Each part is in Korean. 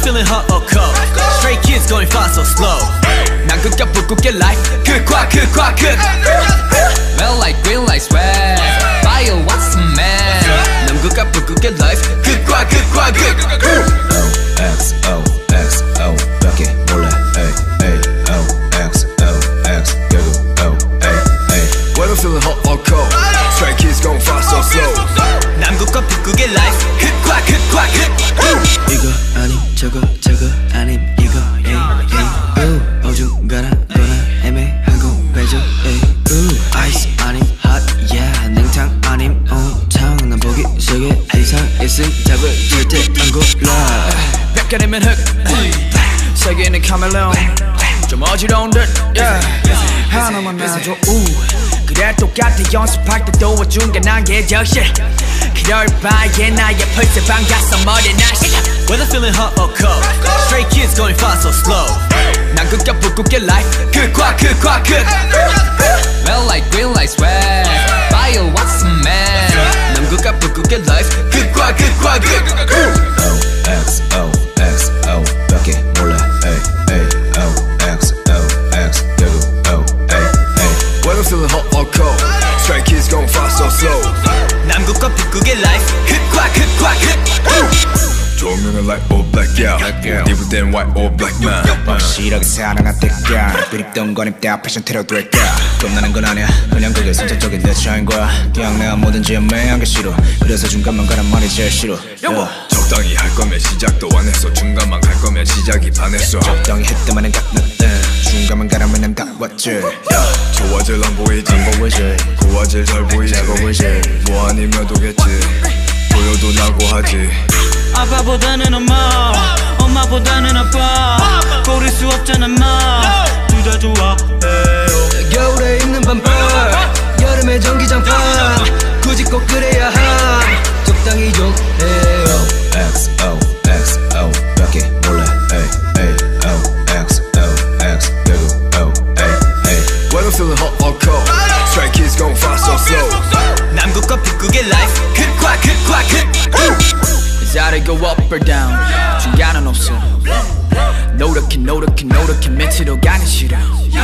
feeling hot or cold? Stray kids going fast or slow? 남극과 북극의 life 극과 극과 극. Red light, green light, swag. Fire, what's the man? 남극과 북극의 life 극과 극과 극. X O X O 밖에 몰라. O X O X 결국 O Whether feeling hot or cold, stray kids going fast or slow. 남극과 북극의 life 극과 극과 극. 이거 아님 저거 아님 이거 어중간하거나 애매한 거 배죠 아이스 아님 hot yeah 냉탕 아님 온탕 난 보기 세계 이상 있음 답을 절대 안 골라 벗겨내면 흙 세계는 카멜레온 좀 어지러운 듯 yeah. 하나만 놔줘 그래 똑같아 연습할 때 도와준 게 난 예정실 그럴 바에 나의 펄스 반가서 머리 날씨. Whether feeling hot or cold, stray kids going fast or slow. 남극과 북극의 life 극과 극과 극. Red light, green light, swag. Fire, what's the man? 남극과 북극의 life 극과 극과 극. O X O X O 밖에 몰라. O X O X 결국 O Whether feeling hot or cold, stray kids going fast or slow. 남극과 북극의 life 극과 극과 극. 조명은 light or black out. 입을 땐 white or black man. 확실하게 사랑한 때가 그립던 건 입대 패션 테러 될까 겁나는 건 아니야 그냥 그게 선천적인 내 차인 거야 그냥 내가 뭐든지 애매한 게 싫어 그래서 중간만 가란 말이 제일 싫어 적당히 할 거면 시작도 안 했어. 중간만 갈 거면 시작이 반했어. 적당히 했다마는 갓났대 중간만 가라면 난 다 왔지 좋아질 안 보이지 고화질 잘 보이지 뭐 아니면 도겠지 보여도 나고 하지. 아빠보다는 엄마보다는 아빠 고를 수 없잖아 마 둘 다 좋아 겨울에 입는 반팔 여름에 전기장판 굳이 꼭 그래야 함 적당히 좀 해요 X O X O 밖에 몰라. O X O X 결국 O Whether feeling hot or cold, stray kids going fast or slow. 남극과 북극의 life 극과 극과 극. Is go up or down 중간은 없어 노력해 밑으로 가기 싫어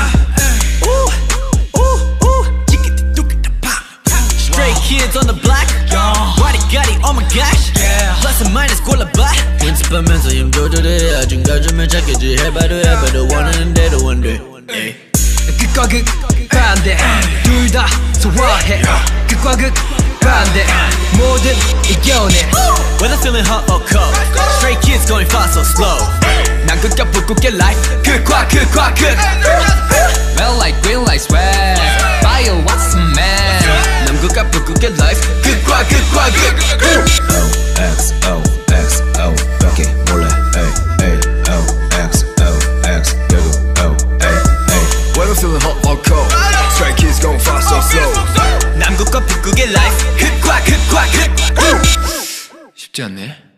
Stray kids on the block 와리가리 oh my gosh Plus and minus 골라봐 연습하면서 힘 조절해 중간쯤에 찾겠지 해봐도 원하는 대로 원돼 극과 극 반대 둘 다 소화해 극과 극 반대 뭐든 이겨내 Whether feeling hot or cold, stray kids going fast or slow. 남극과 북극의 life 극과 극과 극. Red light, green light, swag. Fire, what's the man? 남극과 북극의 life 극과 극과 극. O X O X O 밖에 몰라. O X O X 결국 O Whether feeling hot or cold, stray kids going fast or slow. 남극과 북극의 life 극과 극과 극. 쉽지 않네.